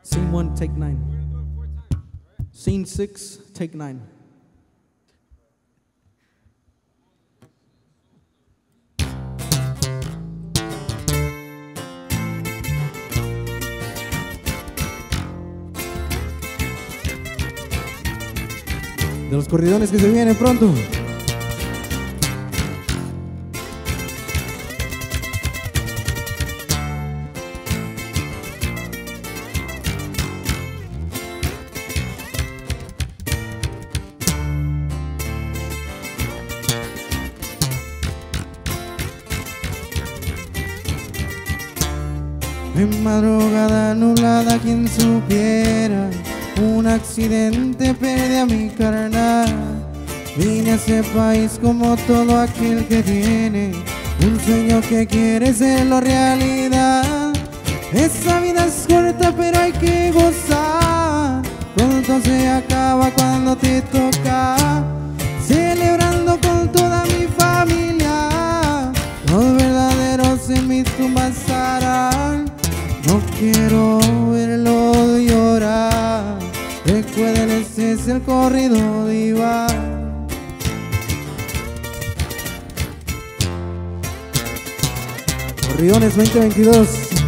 Scene 1, take 9. Scene 6, take 9. De los corridones que se vienen pronto. En madrugada nublada, quien supiera, un accidente pierde a mi carnal. Vine a ese país como todo aquel que tiene un sueño que quiere serlo realidad. Esa vida es corta pero hay que gozar, pronto se acaba cuando te toca. Celebrando con toda mi familia, los verdaderos en mi tumba estarán. No quiero verlo llorar, recuerden, ese es el corrido de Iván. Corridones 2022.